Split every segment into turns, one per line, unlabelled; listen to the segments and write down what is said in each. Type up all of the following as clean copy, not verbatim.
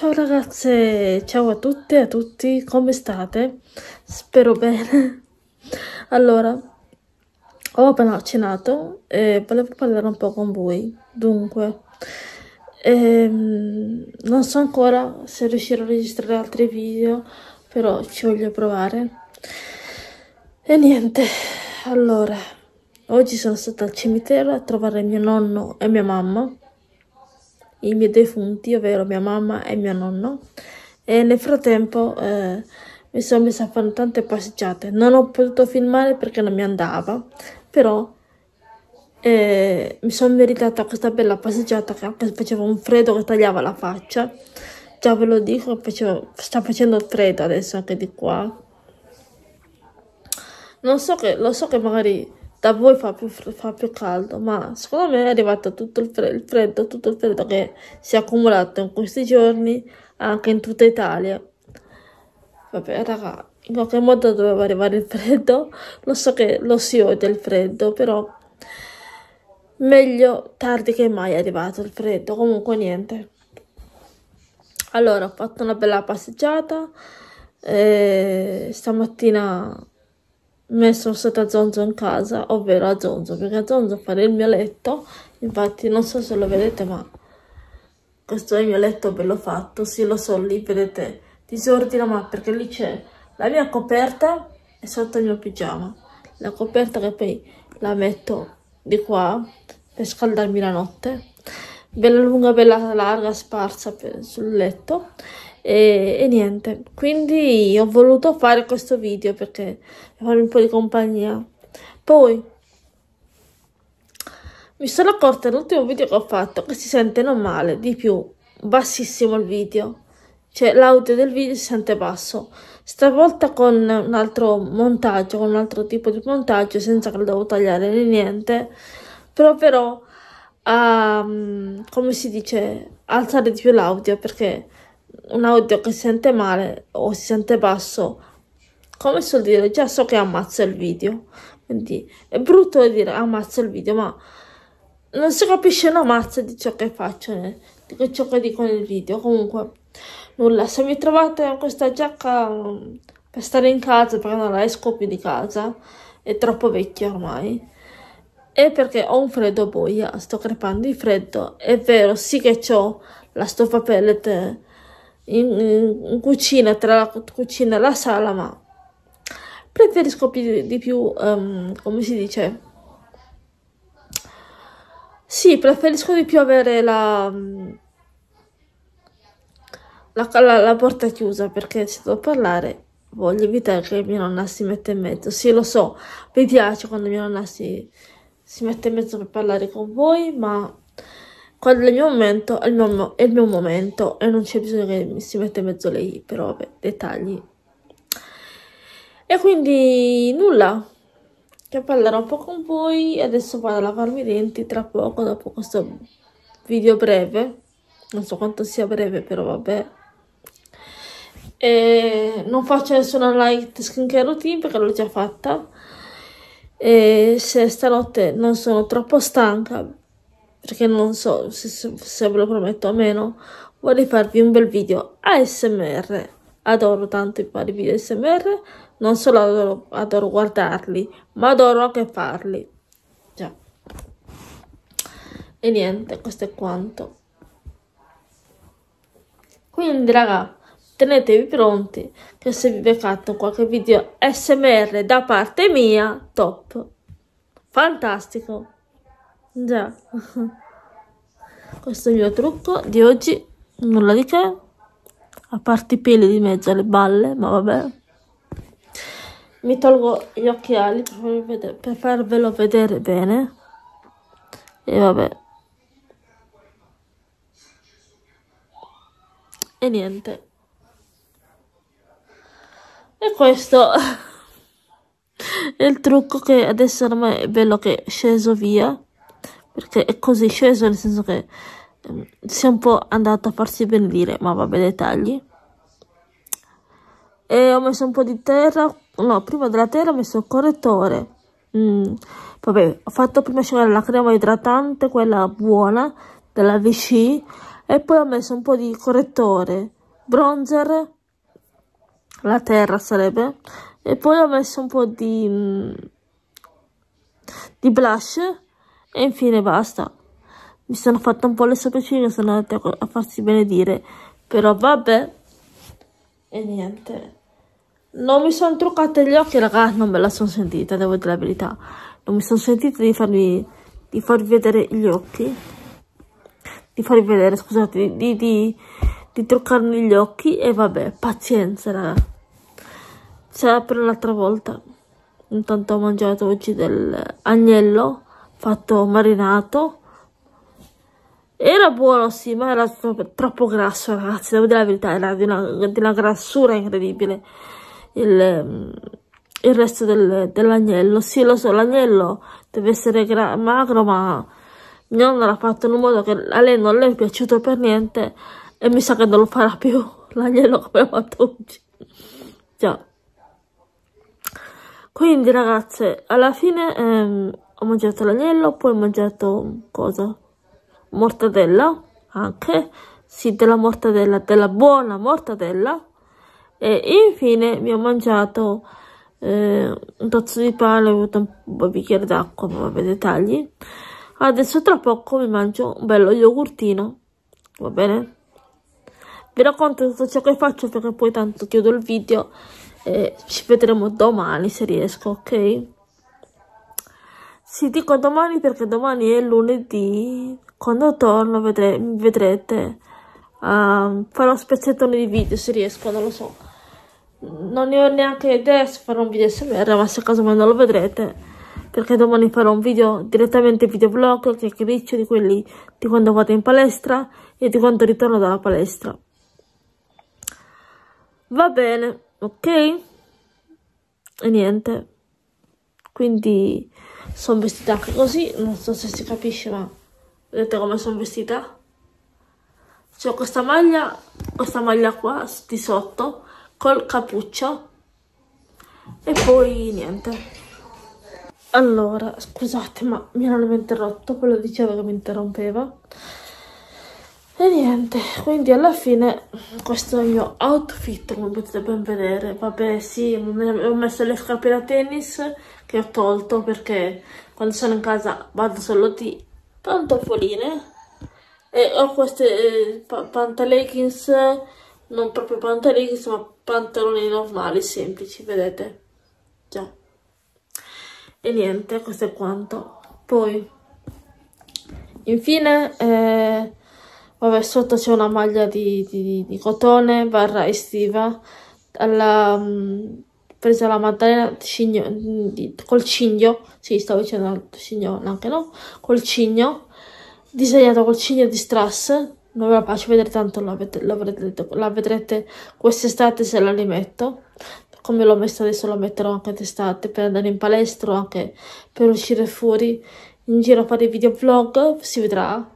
Ciao ragazze, ciao a tutte e a tutti, come state? Spero bene. Allora, ho appena cenato e volevo parlare un po' con voi. Dunque, non so ancora se riuscirò a registrare altri video, però ci voglio provare. E niente, allora, oggi sono stata al cimitero a trovare mio nonno e mia mamma, i miei defunti, ovvero mia mamma e mio nonno, e nel frattempo mi sono messa a fare tante passeggiate. Non ho potuto filmare perché non mi andava, però mi sono meritata questa bella passeggiata, che anche se faceva un freddo che tagliava la faccia. Già ve lo dico, sta facendo freddo adesso anche di qua. Lo so che magari da voi fa più caldo, ma secondo me è arrivato tutto il freddo che si è accumulato in questi giorni anche in tutta Italia. Vabbè, raga, in qualche modo doveva arrivare il freddo. Lo so che lo si odia il freddo, però meglio tardi che mai è arrivato il freddo. Comunque niente. Allora, ho fatto una bella passeggiata. Stamattina sono stata a Zonzo in casa, ovvero a Zonzo, perché a Zonzo fare il mio letto. Infatti non so se lo vedete, ma questo è il mio letto bello fatto. Sì, lo so, lì vedete disordine, ma perché lì c'è la mia coperta e sotto il mio pigiama. La coperta che poi la metto di qua per scaldarmi la notte. Bella lunga, bella larga, sparsa sul letto. E niente, quindi ho voluto fare questo video perché per fare un po' di compagnia. Poi mi sono accorta nell'ultimo video che ho fatto che si sente non male, di più, bassissimo il video, cioè l'audio del video si sente basso. Stavolta con un altro montaggio, con un altro tipo di montaggio, senza che lo devo tagliare né niente, proverò a, come si dice, alzare di più l'audio, perché un audio che si sente male o si sente basso, come so dire, già so che ammazza il video, quindi è brutto dire ammazza il video, ma non si capisce una mazza di ciò che faccio, di ciò che dico nel video. Comunque nulla, se mi trovate questa giacca per stare in casa, perché non la esco più di casa, è troppo vecchia ormai, è perché ho un freddo boia, sto crepando di freddo. È vero, sì che ho la stoffa pellet in cucina, tra la cucina e la sala, ma preferisco di più, come si dice? Sì, preferisco di più avere la porta chiusa, perché se devo parlare voglio evitare che mia nonna si metta in mezzo. Sì, lo so, mi piace quando mia nonna si mette in mezzo per parlare con voi, ma quando è il mio momento è il mio momento e non c'è bisogno che mi si metta in mezzo lei, però vabbè, dettagli. E quindi nulla, che parlerò un po' con voi. Adesso vado a lavarmi i denti tra poco, dopo questo video breve, non so quanto sia breve, però vabbè. E non faccio nessuna light skincare routine perché l'ho già fatta. E se stanotte non sono troppo stanca, perché non so se ve lo prometto o meno, vorrei farvi un bel video ASMR. Adoro tanto i vari video ASMR, non solo adoro guardarli, ma adoro anche farli. Già. E niente, questo è quanto. Quindi raga, tenetevi pronti che se vi beccate qualche video ASMR da parte mia, top, fantastico. Già. Questo è il mio trucco di oggi, nulla di che, a parte i peli di mezzo alle balle, ma vabbè. Mi tolgo gli occhiali per farvelo vedere bene. E vabbè. E niente. E questo è il trucco, che adesso ormai è bello che è sceso via, perché è così sceso, nel senso che si è un po' andato a farsi benedire, ma vabbè, dettagli. E ho messo un po' di terra, no, prima della terra ho messo il correttore. Vabbè, ho fatto prima asciugare la crema idratante, quella buona, della Vichy, e poi ho messo un po' di correttore, bronzer, la terra sarebbe, e poi ho messo un po' di blush e infine basta. Mi sono fatta un po' le sopracciglia, sono andate a farsi benedire, però vabbè, e niente. Non mi sono truccata gli occhi, raga, non me la sono sentita, devo dire la verità. Non mi sono sentita di farvi vedere gli occhi, di farvi vedere, scusate, di truccarmi gli occhi, e vabbè, pazienza, raga. C'era per un'altra volta. Intanto ho mangiato oggi dell'agnello fatto marinato. Era buono, sì, ma era troppo grasso, ragazzi, devo dire la verità, era di una grassura incredibile il resto dell'agnello. Sì, lo so, l'agnello deve essere magro, ma mia nonna l'ha fatto in un modo che a lei non le è piaciuto per niente, e mi sa che non lo farà più l'agnello che abbiamo fatto oggi. Già. Quindi, ragazze, alla fine ho mangiato l'agnello, poi ho mangiato cosa? Mortadella, anche, sì, della mortadella, della buona mortadella, e infine mi ho mangiato un tozzo di pane, ho avuto un bicchiere d'acqua, ma vabbè, dettagli. Adesso tra poco mi mangio un bello yogurtino, va bene? Vi racconto tutto ciò che faccio, perché poi tanto chiudo il video e ci vedremo domani se riesco, ok? Sì, dico domani perché domani è lunedì. Quando torno mi vedrete. Farò spezzettoni di video se riesco, non lo so. Non ne ho neanche idea se farò un video SMR, ma se a caso non lo vedrete, perché domani farò un video, direttamente videoblog, chiacchiericcio di quelli di quando vado in palestra e di quando ritorno dalla palestra. Va bene, ok? E niente. Quindi sono vestita anche così, non so se si capisce, ma vedete come sono vestita? C'ho questa maglia qua di sotto col cappuccio e poi niente. Allora, scusate, ma mi hanno interrotto, quello diceva che mi interrompeva. E niente, quindi alla fine questo è il mio outfit, come potete ben vedere. Vabbè, sì, ho messo le scarpe da tennis che ho tolto perché quando sono in casa vado solo di pantofoline, e ho queste pantaleggings, non proprio pantaleggings, ma pantaloni normali, semplici, vedete? Già. E niente, questo è quanto. Poi, infine, vabbè, sotto c'è una maglia di cotone barra estiva, presa la Maddalena col cigno, sì, stavo dicendo cigno, anche no, col cigno, disegnato col cigno di Strass. Non ve la faccio vedere, tanto la vedrete quest'estate se la rimetto. Come l'ho messa adesso la metterò anche d'estate per andare in palestra o anche per uscire fuori in giro a fare video vlog, si vedrà.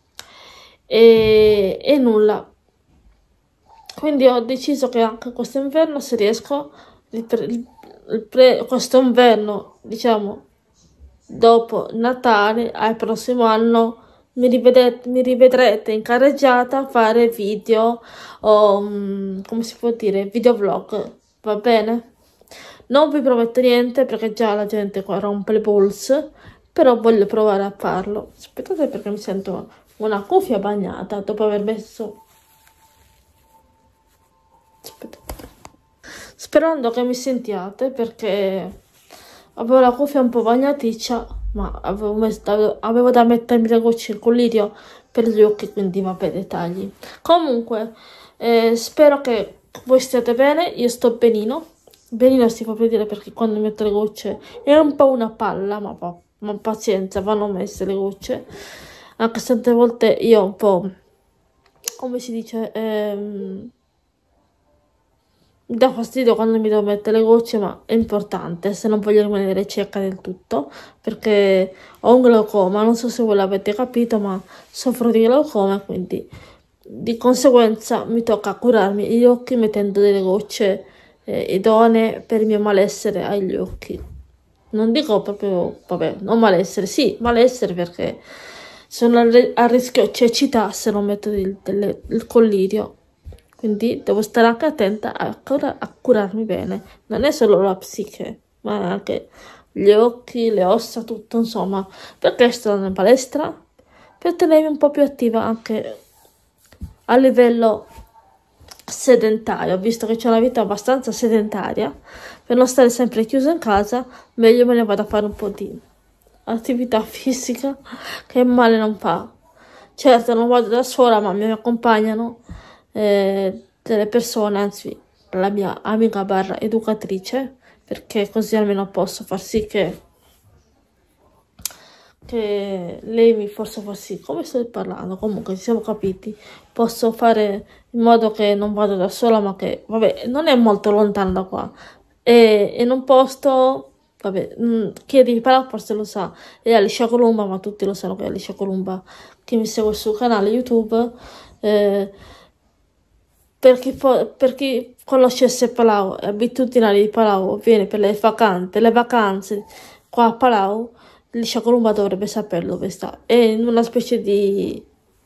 E nulla, quindi ho deciso che anche quest'inverno, se riesco, questo inverno, diciamo dopo Natale, al prossimo anno mi rivedrete in carreggiata a fare video o come si può dire, video vlog, va bene? Non vi prometto niente perché già la gente qua rompe le balls, però voglio provare a farlo. Aspettate, perché mi sento una cuffia bagnata dopo aver messo. Aspettate. Sperando che mi sentiate, perché avevo la cuffia un po' bagnaticcia, ma avevo da mettermi le gocce il collirio per gli occhi, quindi vabbè, dettagli. Comunque, spero che voi stiate bene, io sto benino. Benino si fa vedere perché quando metto le gocce è un po' una palla, ma pazienza, vanno messe le gocce. Anche se tante volte io un po', come si dice, mi dà fastidio quando mi devo mettere le gocce, ma è importante se non voglio rimanere cieca del tutto, perché ho un glaucoma, non so se voi l'avete capito, ma soffro di glaucoma, quindi di conseguenza mi tocca curarmi gli occhi mettendo delle gocce idonee per il mio malessere agli occhi. Non dico proprio, vabbè, non malessere, sì, malessere, perché sono a rischio cecità se non metto il collirio. Quindi devo stare anche attenta a curarmi bene. Non è solo la psiche, ma anche gli occhi, le ossa, tutto, insomma. Perché sto andando in palestra? Per tenermi un po' più attiva anche a livello sedentario, visto che c'è una vita abbastanza sedentaria, per non stare sempre chiusa in casa, meglio me ne vado a fare un po' di attività fisica che male non fa. Certo, non vado da sola, ma mi accompagnano delle persone, anzi la mia amica barra educatrice, perché così almeno posso far sì che lei mi possa far sì, come sto parlando, comunque ci siamo capiti, posso fare in modo che non vado da sola, ma che, vabbè, non è molto lontano da qua, e in un posto, vabbè, chi è di Parà forse lo sa, è Alicia Colomba, ma tutti lo sanno che è Alicia Colomba, chi mi segue sul canale YouTube, per chi conoscesse Palau, è abitudinario di Palau, viene per le vacanze qua a Palau, Alicia Colomba dovrebbe sapere dove sta. È in una specie di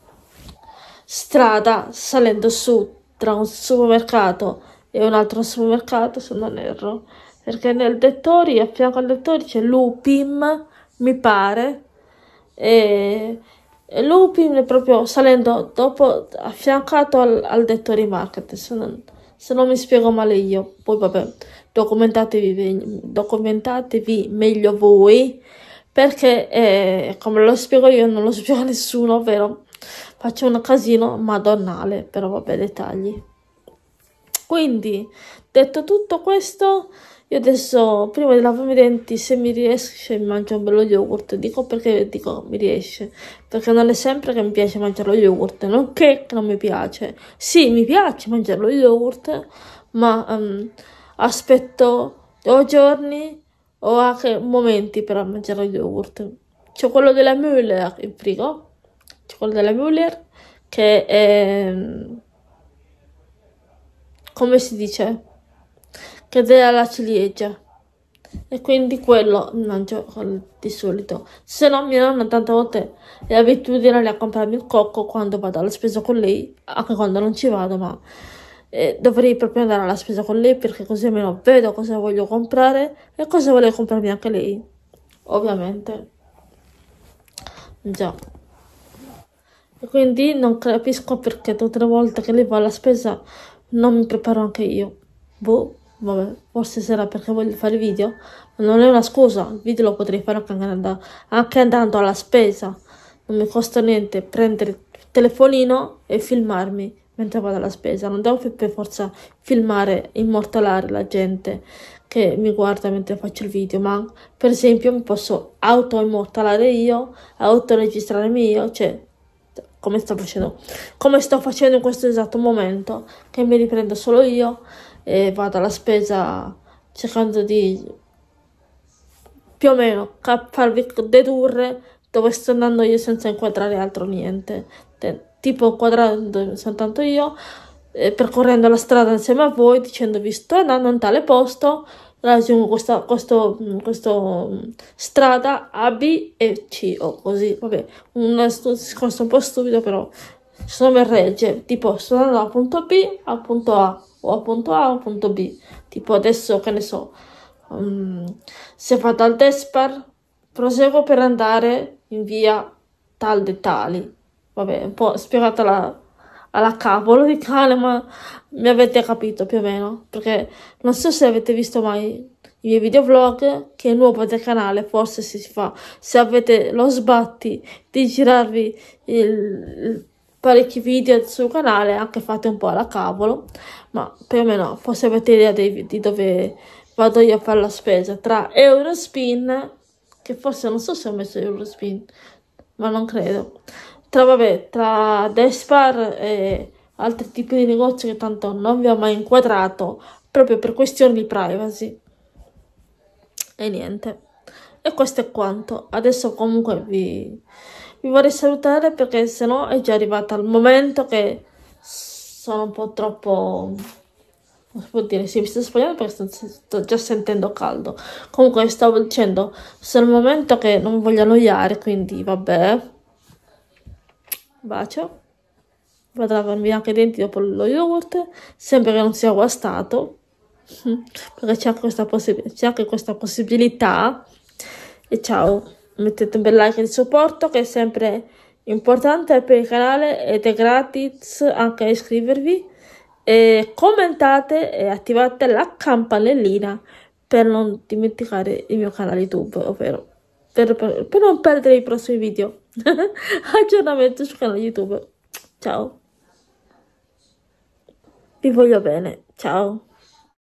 strada salendo su tra un supermercato e un altro supermercato, se non erro, perché nel Dettori, a fianco al Dettori c'è l'Upim, mi pare, e Lupin è proprio salendo dopo, affiancato al Dettori Market, se non mi spiego male io. Poi vabbè, documentatevi meglio voi, perché come lo spiego io non lo spiego a nessuno, ovvero faccio un casino madonnale, però vabbè, dettagli. Quindi, detto tutto questo, io adesso, prima di lavarmi i denti, se mi riesce, mi mangio un bello yogurt. Dico perché dico mi riesce, perché non è sempre che mi piace mangiare lo yogurt, non che non mi piace. Sì, mi piace mangiare lo yogurt, ma aspetto o giorni o anche momenti per mangiare lo yogurt. C'è quello della Müller in frigo, c'è quello della Müller che è, come si dice, che è della ciliegia, e quindi quello mangio di solito. Se no mia nonna tante volte è abitudine a comprarmi il cocco quando vado alla spesa con lei, anche quando non ci vado, ma dovrei proprio andare alla spesa con lei, perché così almeno vedo cosa voglio comprare e cosa vuole comprarmi anche lei, ovviamente. Già. E quindi non capisco perché tutte le volte che lei va alla spesa non mi preparo anche io. Boh, vabbè, forse sarà perché voglio fare video, ma non è una scusa, il video lo potrei fare anche andando alla spesa. Non mi costa niente prendere il telefonino e filmarmi mentre vado alla spesa. Non devo per forza filmare, immortalare la gente che mi guarda mentre faccio il video, ma per esempio mi posso auto-immortalare io, autoregistrarmi io, cioè come sto facendo in questo esatto momento, che mi riprendo solo io e vado alla spesa cercando di più o meno farvi dedurre dove sto andando io senza inquadrare altro niente, tipo inquadrando soltanto io, percorrendo la strada insieme a voi, dicendovi sto andando in tale posto, raggiungo questa strada A, B e C, o così, vabbè, un discorso un po' stupido, però sono mi regge, tipo sto andando dal punto B al punto A, o al punto A al punto B, tipo adesso, che ne so, se vado al Despar, proseguo per andare in via tal de tali, vabbè, un po' spiegata alla cavolo di cane, ma mi avete capito più o meno, perché non so se avete visto mai i miei videovlog, che è nuovo del canale, forse se avete lo sbatti di girarvi parecchi video sul canale, anche fate un po' alla cavolo, ma più o meno forse avete idea di dove vado io a fare la spesa, tra Eurospin, che forse non so se ho messo Eurospin, ma non credo, tra Despar e altri tipi di negozi che tanto non vi ho mai inquadrato, proprio per questioni di privacy. E niente, e questo è quanto. Adesso comunque vi vorrei salutare, perché sennò è già arrivato il momento che sono un po' troppo, come si può dire, sì, mi sto sbagliando perché sto già sentendo caldo. Comunque stavo dicendo, sono il momento che non mi voglio annoiare, quindi vabbè, bacio. Vado a lavarmi anche i denti dopo lo yogurt, sempre che non sia guastato, perché c'è anche questa possibilità. E ciao, mettete un bel like di supporto che è sempre importante per il canale ed è gratis anche iscrivervi, e commentate e attivate la campanellina per non dimenticare il mio canale YouTube, ovvero per non perdere i prossimi video. Aggiornamento sul canale YouTube. Ciao, vi voglio bene, ciao.